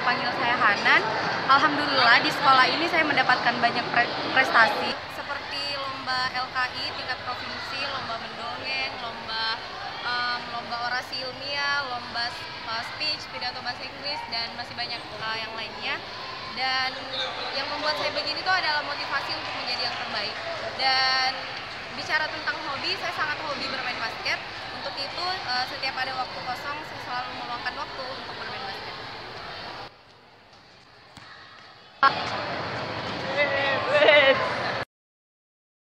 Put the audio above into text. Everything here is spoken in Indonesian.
panggil saya Hanan. Alhamdulillah di sekolah ini saya mendapatkan banyak prestasi seperti lomba LKI tingkat provinsi, lomba mendongeng, lomba orasi ilmiah, lomba speech, pidato bahasa Inggris, dan masih banyak yang lainnya. Dan yang membuat saya begini itu adalah motivasi untuk menjadi yang terbaik. Dan bicara tentang hobi, saya sangat hobi bermain basket. Untuk itu setiap ada waktu kosong saya selalu meluangkan waktu untuk bermain basket.